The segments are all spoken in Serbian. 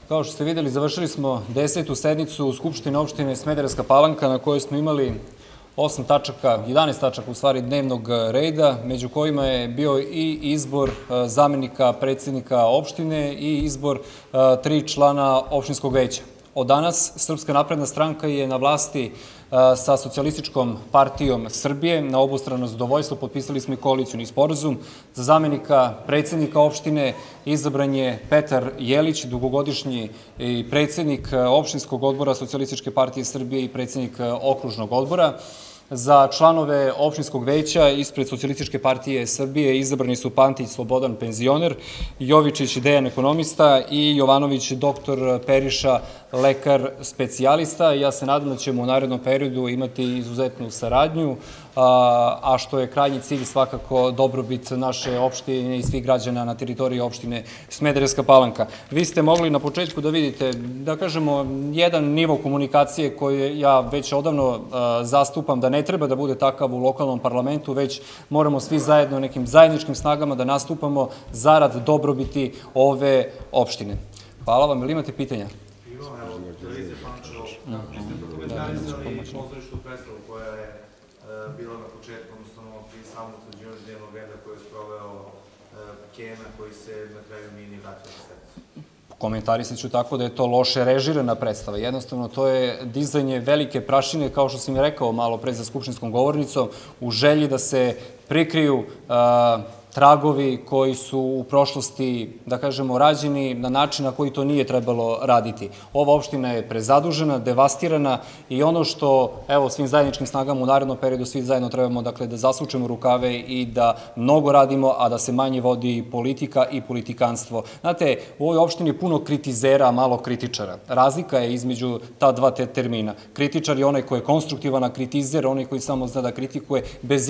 Kao što ste videli, završili smo 10. sednicu Skupštine opštine Smederevska Palanka na kojoj smo imali 11 tačaka u stvari dnevnog reda, među kojima je bio i izbor zamenika predsjednika opštine i izbor 3 člana opštinskog veća. Od danas Srpska napredna stranka je na vlasti sa Socijalističkom partijom Srbije. Na obostrano zadovoljstvo potpisali smo i koalicioni sporazum. Za zamenika predsjednika opštine izabran je Petar Jelić, dugogodišnji predsjednik opštinskog odbora Socijalističke partije Srbije i predsjednik okružnog odbora. Za članove opštinskog veća ispred Socijalističke partije Srbije izabrani su Pantić Slobodan, penzioner, Jovičić Dejan, ekonomista i Jovanović dr. Periša, lekar specijalista. Ja se nadam da ćemo u narednom periodu imati izuzetnu saradnju, a što je krajnji cilj svakako dobrobit naše opštine i svih građana na teritoriji opštine Smederevska Palanka. Vi ste mogli na početku da vidite, da kažemo, jedan nivo komunikacije koji ja već odavno zastupam, da ne treba da bude takav u lokalnom parlamentu, već moramo svi zajedno nekim zajedničkim snagama da nastupamo zarad dobrobiti ove opštine. Hvala vam. Ili imate pitanja? Imam, evo, televizija Pančevo, vi ste komentarisali pozorištu predstavu koja je bila na početku, odnosno pri samom utvrđivanju dnevnog reda koji je sproveo Kena, koji se na kraju nije ni vratio na sednicu. Komentarisat ću tako da je to loše režirana predstava. Jednostavno, to je dizanje velike prašine, kao što sam i rekao malo pre za skupštinskom govornicom, u želji da se prikriju tragovi koji su u prošlosti, da kažemo, rađeni na način na koji to nije trebalo raditi. Ova opština je prezadužena, devastirana i ono što, evo, svim zajedničkim snagama u narednom periodu svi zajedno trebamo, dakle, da zasučemo rukave i da mnogo radimo, a da se manje vodi politika i politikanstvo. Znate, u ovoj opštini je puno kritizera, a malo kritičara. Razlika je između ta dva termina. Kritičar je onaj koji je konstruktivan, a kritizer onaj koji samo zna da kritikuje bez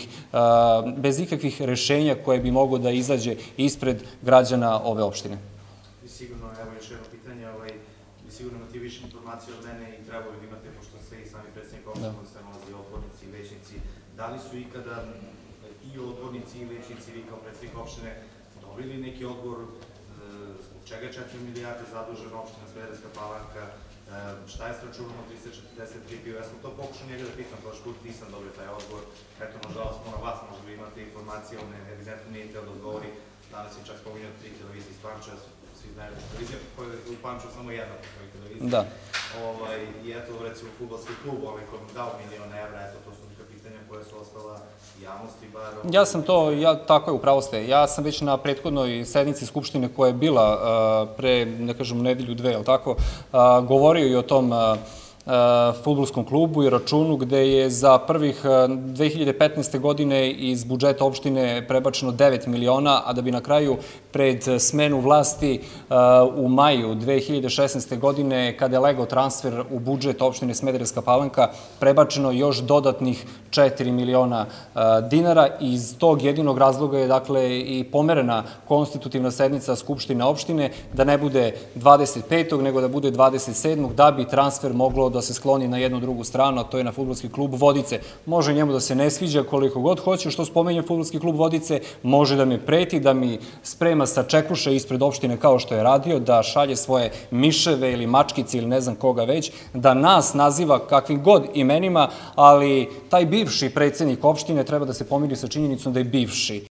ikakvih rešenja koje bi mogo da izađe ispred građana ove opštine. I sigurno, evo još jedno pitanje, vi sigurno imate više informacije od mene i trebali da imate, pošto ste i sami predsjednik opštine, da se nalazi odbornici i većnici. Da li su ikada i odbornici i većnici, vi kao predsjednik opštine, dobili neki odgovor zbog čega je 4 milijarde zadužena opština Smederevska Palanka, šta je s računom od 343 bio? Ja sam to pokušao njega da pitam, prošli put nisam dobio taj odgovor. Eto, nažalost, mora vas, možda vi imate informacije, on evidentno nije htio da odgovori. Danas je čak spominjao 3 televizije iz Pančeva, svi znaju televizija koja je u Pančevu samo jedna televizija. Da. I eto, recimo, fudbalski klub, koji mu dao €1.000.000, eto, to su neka pitanja koja su ostala javnosti, bar... Tako je, upravo ste. Ja sam već na prethodnoj sednici Skupštine koja je bila pre, ne kažem, nedelju, dve, ali tako, govorio i o tom fudbalskom klubu i računu gde je za prvih 2015. godine iz budžeta opštine prebačeno 9 miliona, a da bi na kraju pred smenu vlasti u maju 2016. godine, kada je legao transfer u budžet opštine Smederevska Palanka, prebačeno još dodatnih 4 miliona dinara. Iz tog jedinog razloga je, dakle, i pomerena konstitutivna sednica Skupštine opštine, da ne bude 25. nego da bude 27. da bi transfer moglo da se skloni na jednu drugu stranu, a to je na fudbalski klub Vodice. Može njemu da se ne sviđa koliko god hoće što spomenje fudbalski klub Vodice, može da mi preti, da mi sprema sačekuše ispred opštine kao što je radio, da šalje svoje miševe ili mačkice ili ne znam koga već, da nas naziva kakvim god imenima, ali taj bivši predsjednik opštine treba da se pomiri sa činjenicom da je bivši.